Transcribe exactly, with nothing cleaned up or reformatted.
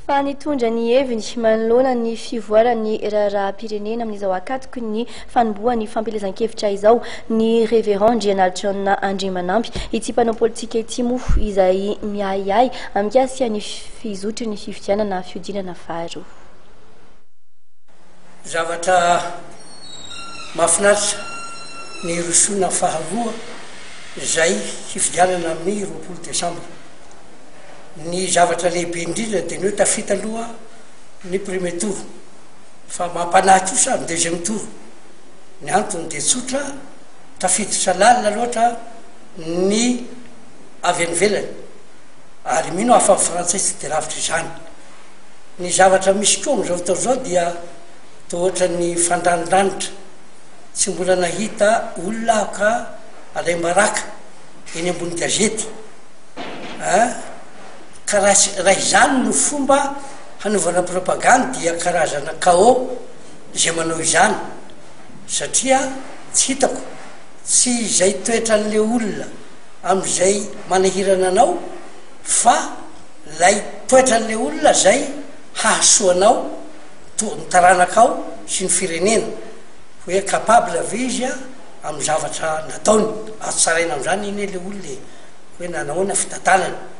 fa nitondra ny heviny manoloana ny fivoarany raharaham-pirenena amin'izao akatoky ny fanombohan'ny fampelezan-kevitra izao ny révérend Jean John Andrimanampy ity mpanao politika ity moa izay miahiahy amikasika ny fizotry ny fifidianana fiodinana faharoa. Zavatra mahafinaritra ny rosoana faharoa izay fifidianana amin'ny roapolo desambra. Ny zavatra lehibe indrindra dia ny hoe tafita aloha ny premier tour fa mampanahy kosa amin'ny deuxième tour. Ny antony dia tsotra tafiditra lalina loatra ny avy any ivelany ary mino hafa amin'ny frantsay tsy dia lavitra izany. Ny zavatra misy koa amin'izao fotoana izao dia toa ohatran'ny fandranidranitra tsy mbola nahita olona ka alay maraka eny ambony gazety ka raha izany no fomba hanaovana propagande dia karazana kao izay manao izany satria tsy hitako tsy izay toetran'le olona amin'izay manahirana anao fa lay toetran'le olona zay hahasoanao ny taranakao sy ny firenena hoe capable ave izy a amin'ny zavatra nataony atsaraina amin'izany iny le olona hoe nanahoana fitantanana.